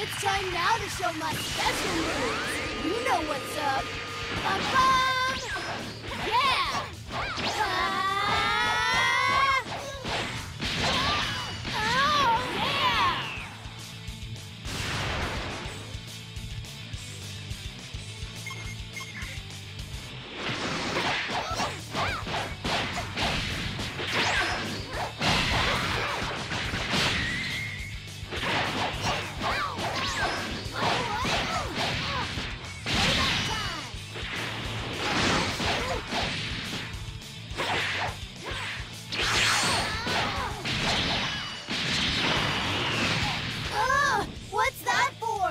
It's time now to show my special moves. You know what's up. Bum-bum! Yeah! Oh, yeah! What's that for?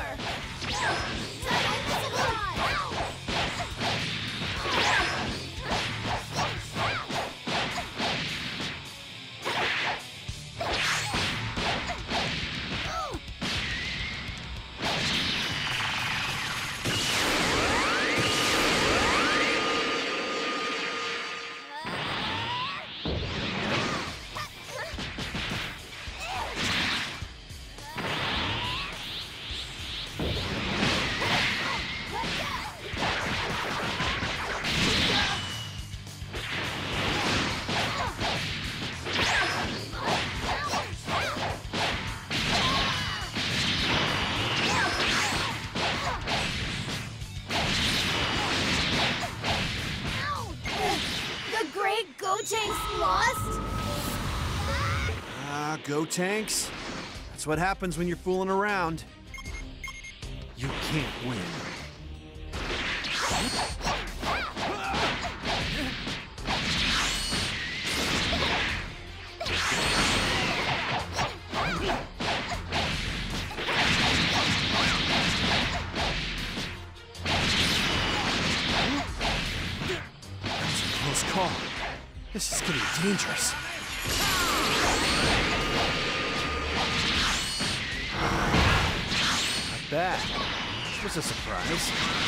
Gotenks lost? Gotenks? That's what happens when you're fooling around. You can't win. That's a close call. This is getting dangerous. Not bad. This was a surprise.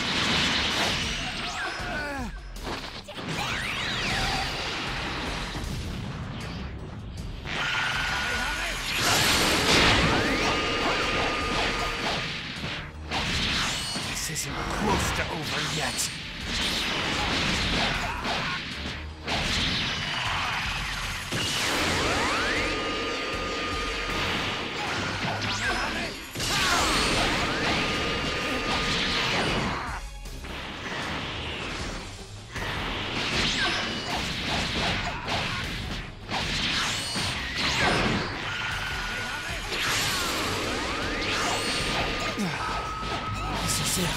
This isn't close to over yet. This is it.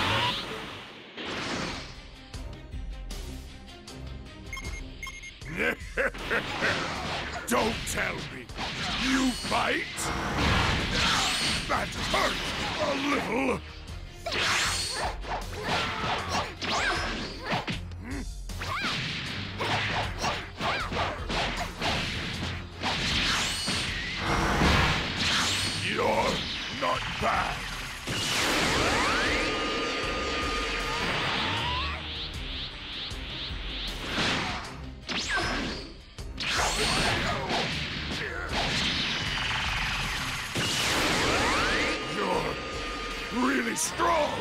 Don't tell me. You fight? That hurt a little. You're not bad. You're really strong.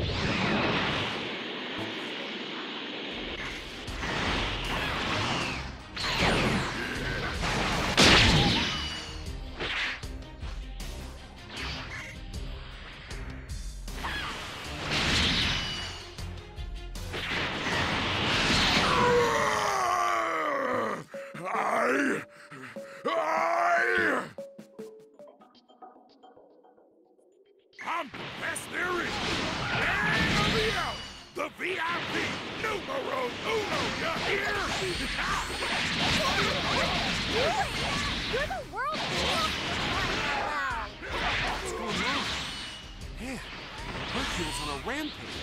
I'm the best there is. And me out. The VIP numero uno, you hear? You're the world champion! What's going on? Man, Hercule's on a rampage.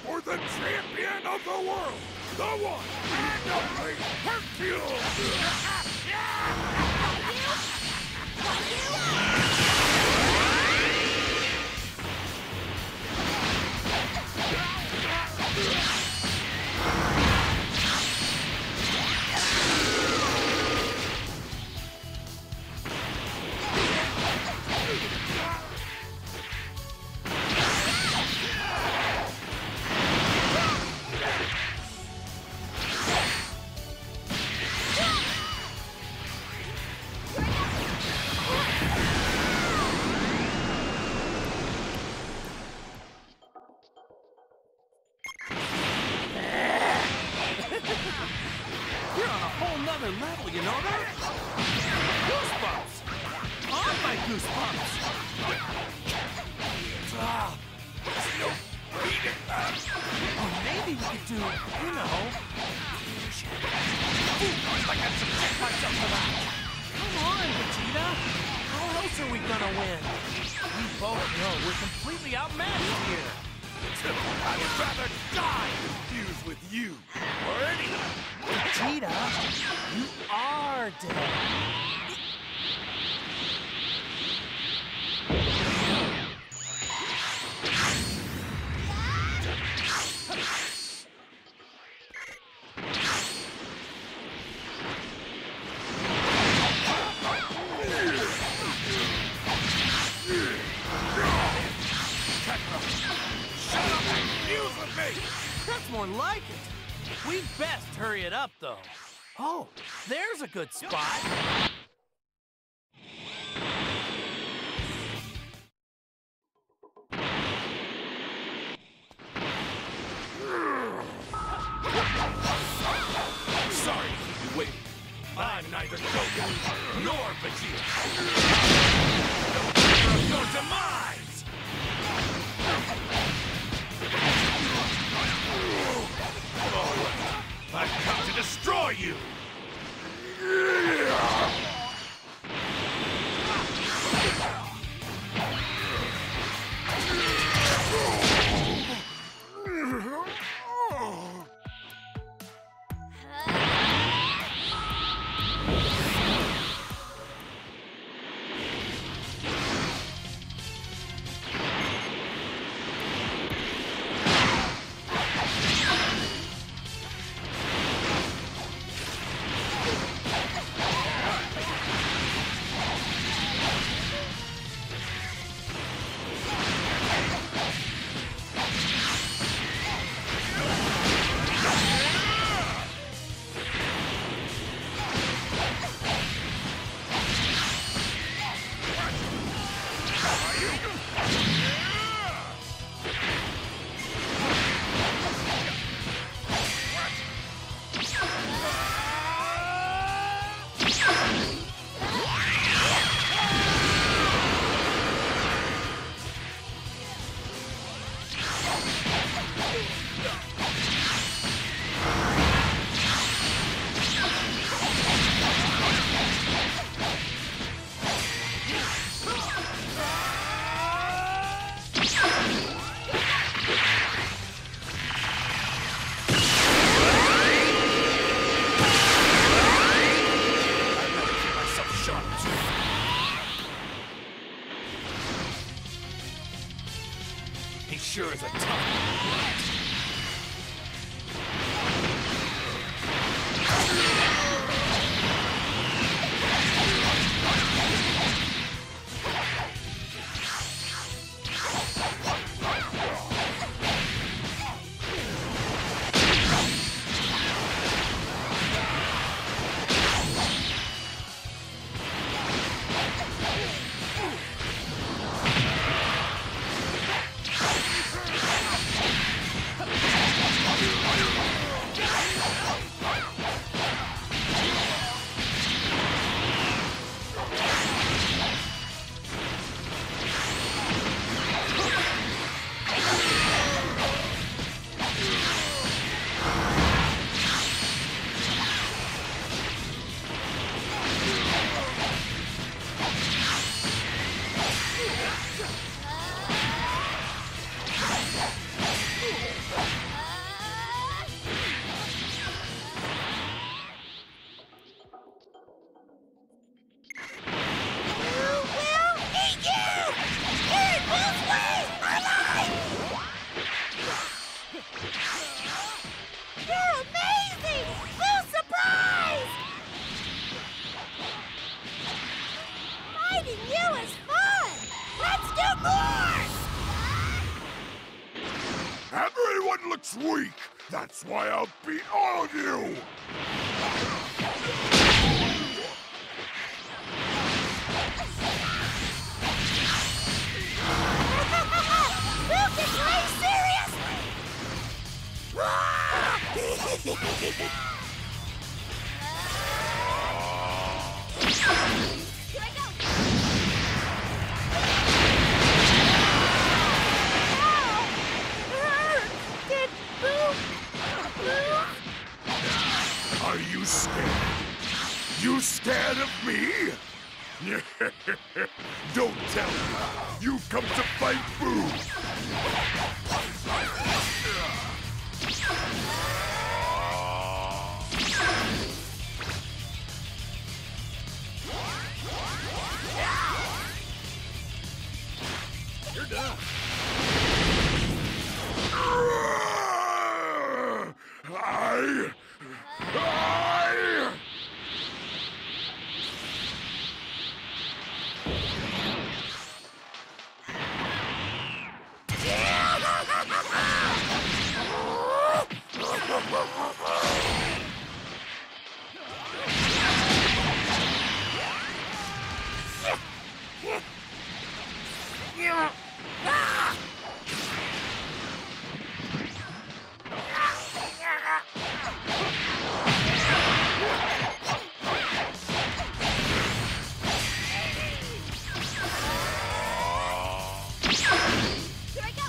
for the champion of the world, the one and only Hercule! You're on a whole nother level, you know that? Goosebumps! All my goosebumps! Ah, or maybe we could do, you know... Ooh, I got some check myself for that! Come on, Vegeta! How else are we gonna win? We both know we're completely outmatched here! I would rather die than fuse with you, or anyone! Vegeta, you are dead. That's more like it. We'd best hurry it up, though. Oh, there's a good spot. Sorry to keep you waiting. I'm neither Goku nor Vegeta. Of your demise! I've come to destroy you! You're amazing! Boo, surprise! Fighting you is fun! Let's do more! Everyone looks weak. That's why I'll beat all of you. Boo can play seriously! Here I go! Did Boo lose? Are you scared? You scared of me? Don't tell me. You've come to fight Boo. You're done. I... Here I go!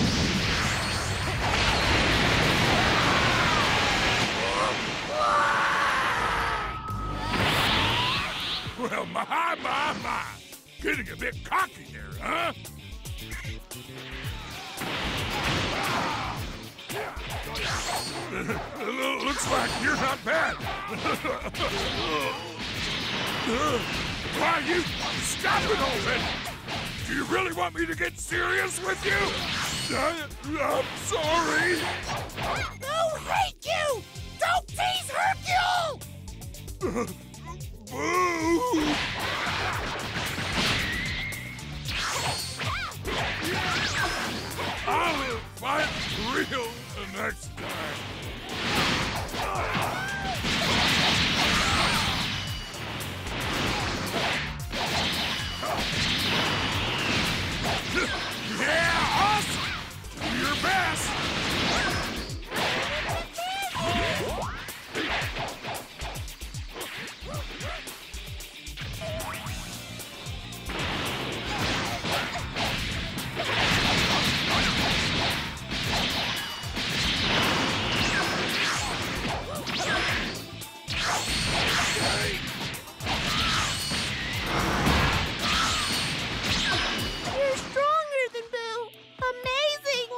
Well, my. Getting a bit cocky there, huh? Looks like you're not bad. Why, you stop it already! Do you really want me to get serious with you? I'm sorry. Boo hate you! Don't tease Hercule! Boo! I'll fight real the next time. Yeah, awesome! Do your best! You're stronger than Boo! Amazing!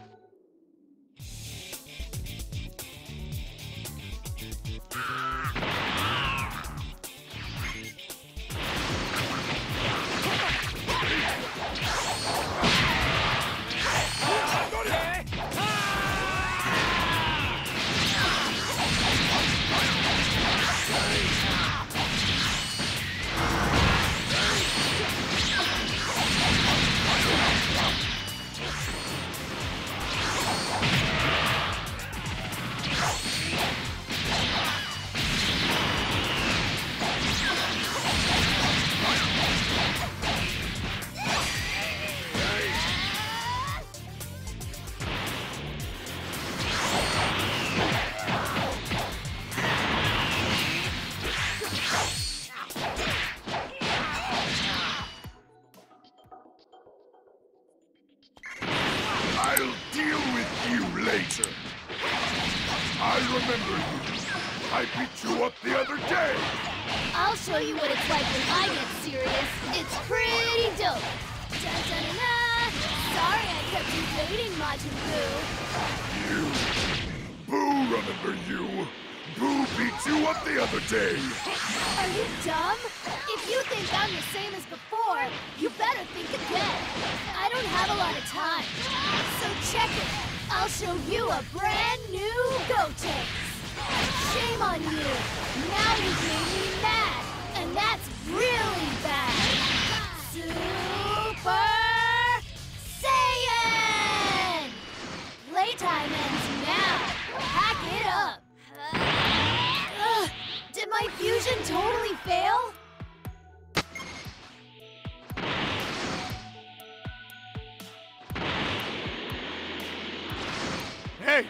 I'll deal with you later. I remember you. I beat you up the other day. I'll show you what it's like when I get serious. It's pretty dope. Dun dun dun dun. Sorry I kept you waiting, Majin Buu. You. Boo, remember you. Boo beat you up the other day. Are you dumb? If you think I'm the same as before, you better think again. I don't have a lot of time. So check it. I'll show you a brand new Gotenks! Shame on you! Now you've made me mad! And that's really bad! Super Saiyan! Playtime ends now! Pack it up! Ugh, did my fusion totally fail? Hey!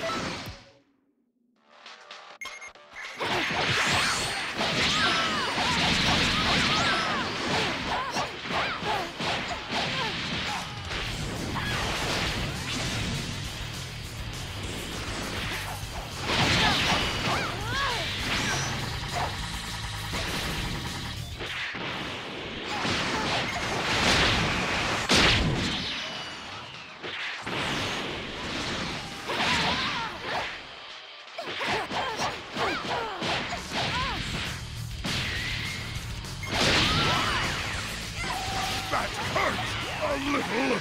That hurts a little.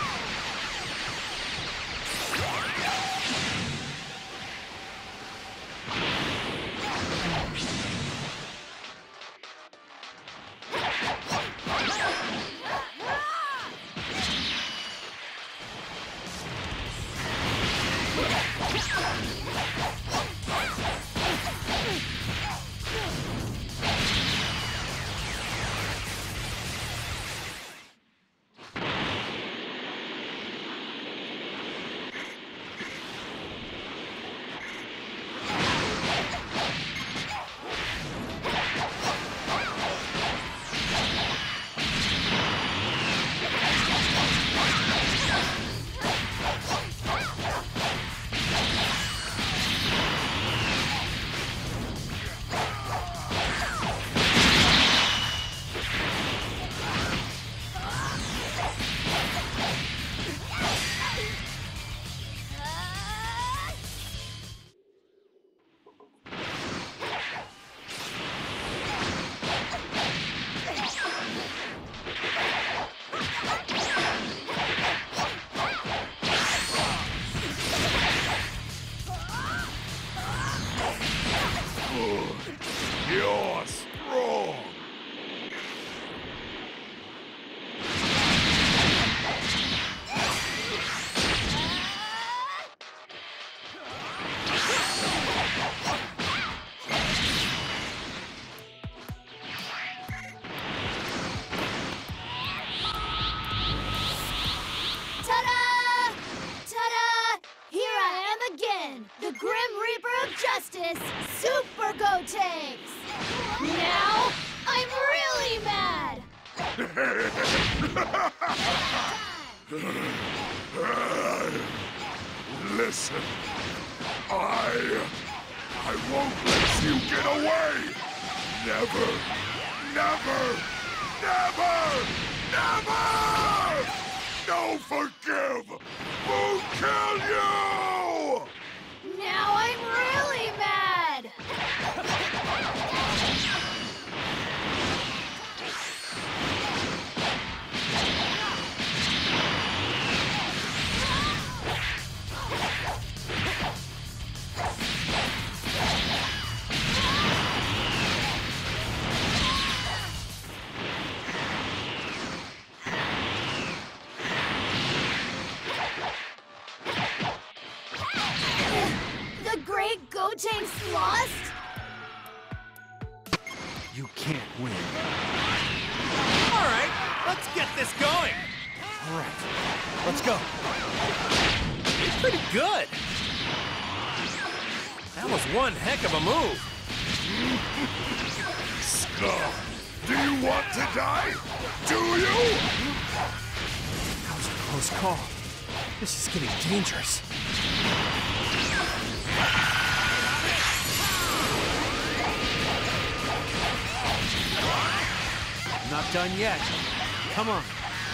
You're strong. Ta-da! Ta-da! Here I am again, the Grim Reaper of Justice, Super Gotenks! Now, I'm really mad! Listen, I won't let you get away! Never, never, never, never! No forgive! Who'll kill you? Now I'm really mad! The Great Gotenks lost? You can't win. All right, let's get this going. All right, let's go. It's pretty good. That was one heck of a move. Scum! Do you want to die? Do you? That was a close call. This is getting dangerous. Not done yet. Come on.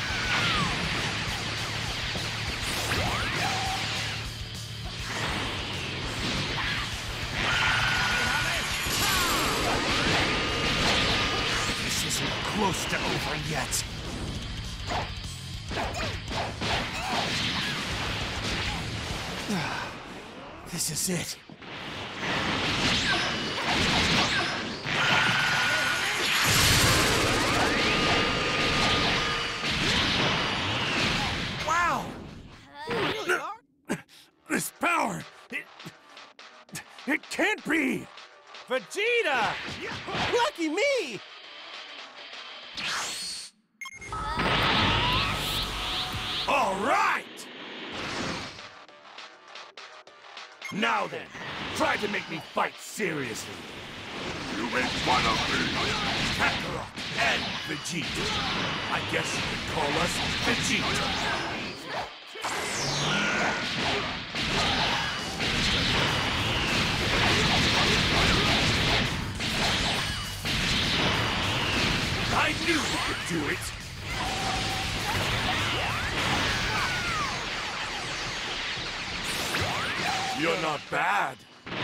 This isn't close to over yet. This is it. Wow! This power, it can't be! Vegeta! Lucky me! All right! Now then, try to make me fight seriously. You make fun of me! Kakarot and Vegeta. I guess you could call us Vegeta. I knew you could do it! You're not bad.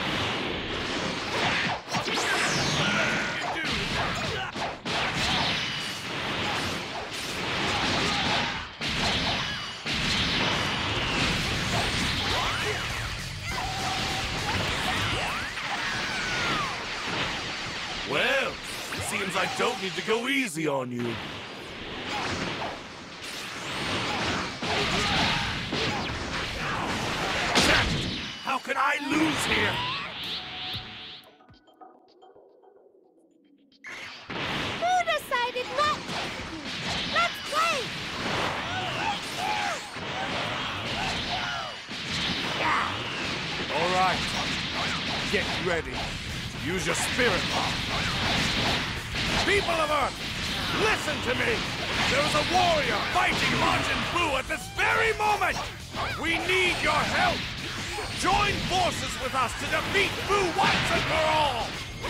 Well, it seems I don't need to go easy on you. How can I lose here? Who decided not? Let's play! All right. Get ready. Use your spirit bomb. People of Earth, listen to me! There is a warrior fighting Majin Buu at this very moment! We need your help! Join forces with us to defeat Buu once and for all!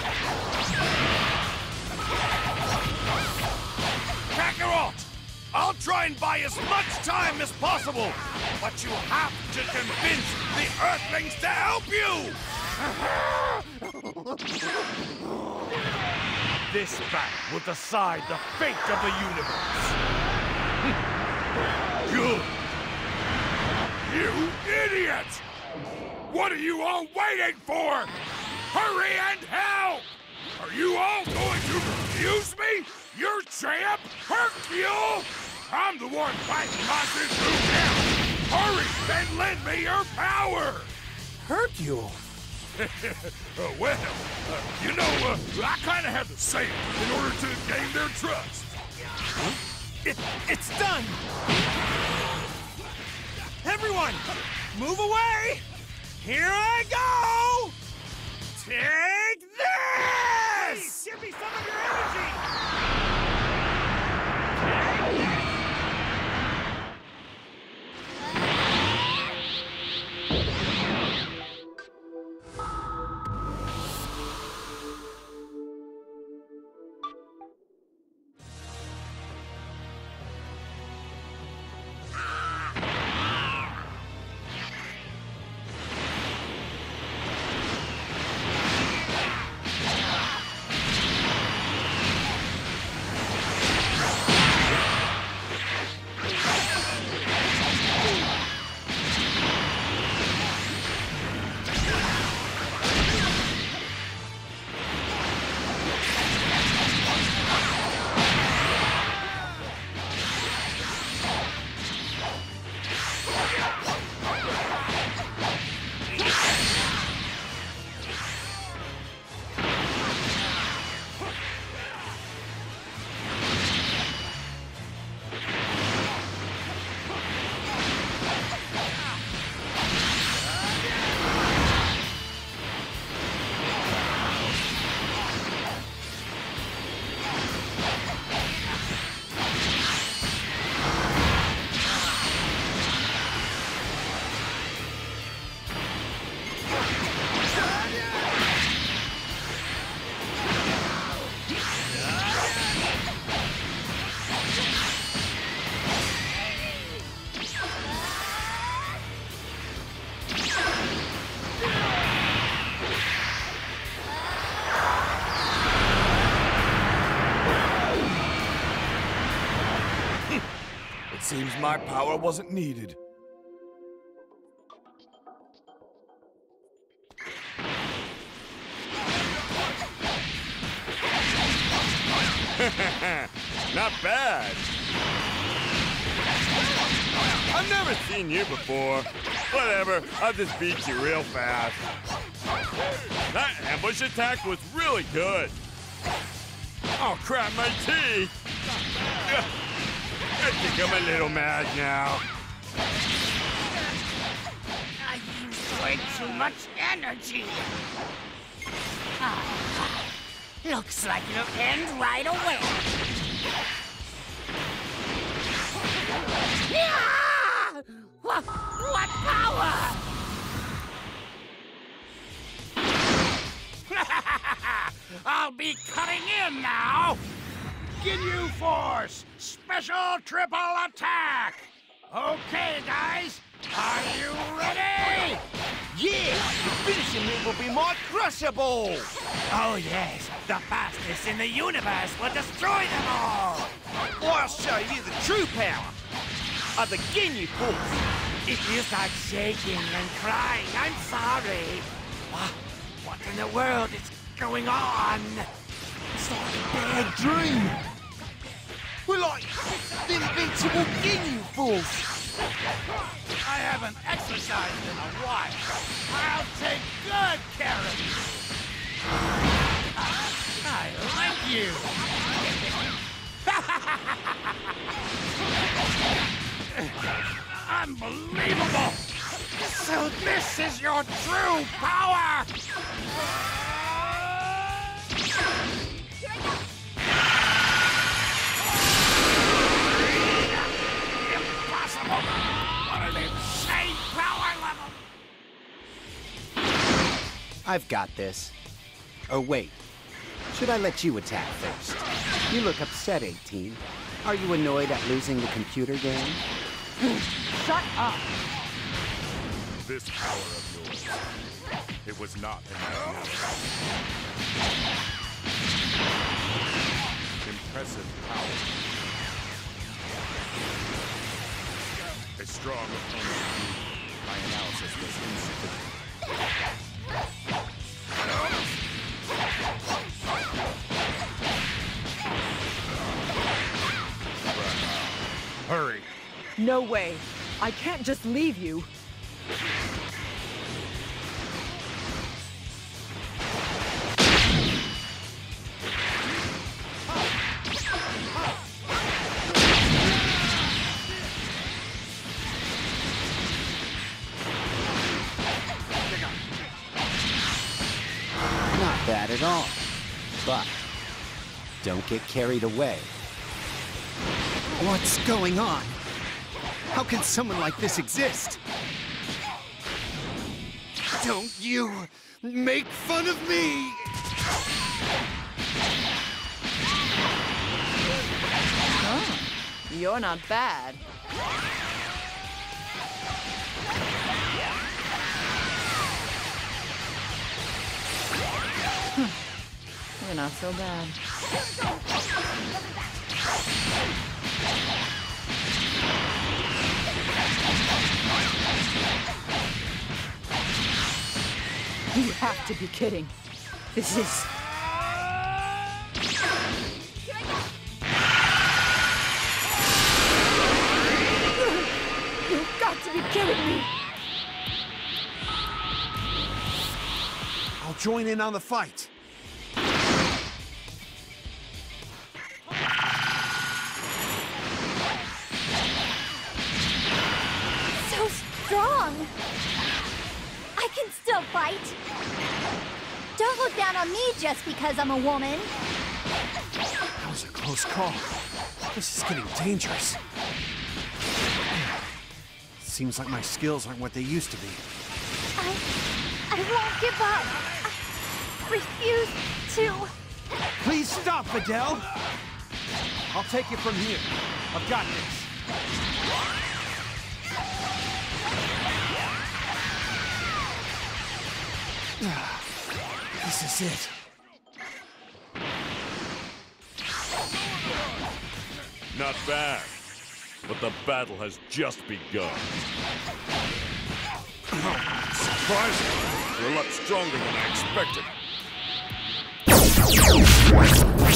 Kakarot! I'll try and buy as much time as possible, but you have to convince the Earthlings to help you! This battle will decide the fate of the universe. Good. You idiot! What are you all waiting for? Hurry and help! Are you all going to refuse me? Your champ, Hercule? I'm the one fighting Majin Buu now! Hurry and lend me your power! Hercule? I kind of have to say it in order to gain their trust. It's done! Everyone, move away! Here I go! Take this! Please, give me some of your energy! Seems my power wasn't needed. Not bad. I've never seen you before. Whatever, I'll just beat you real fast. That ambush attack was really good. Oh crap, my teeth! I think I'm a little mad now. I used way too much energy. Looks like it'll end right away. Yeah! What power? I'll be cutting in now. Ginyu Force, special triple attack. Okay, guys, are you ready? Yeah! The finishing move will be more crushable! Oh yes, the fastest in the universe will destroy them all. Or I'll show you the true power of the Ginyu Force. If you start shaking and crying, I'm sorry. What in the world is going on? It's like a bad dream. We're like the invincible Ginyu Force. I haven't exercised in a while. I'll take good care of you. I like you. Unbelievable! So this is your true power! Impossible! What an insane power level! I've got this. Or wait, should I let you attack first? You look upset, 18. Are you annoyed at losing the computer game? Shut up! This power of yours, it was not imaginary. Impressive power. A strong opponent. My analysis was insufficient. Hurry. No way. I can't just leave you. Not bad at all. But don't get carried away. What's going on? How can someone like this exist? Don't you make fun of me! Oh, you're not bad. You're not so bad. You have to be kidding. This is... You've got to be kidding me! I'll join in on the fight. So strong! I can still fight! Don't look down on me just because I'm a woman! That was a close call. This is getting dangerous. Seems like my skills aren't what they used to be. I won't give up! I refuse to... Please stop, Videl! I'll take it from here. I've got this. This is it. Not bad, but the battle has just begun. Surprising. You're a lot stronger than I expected.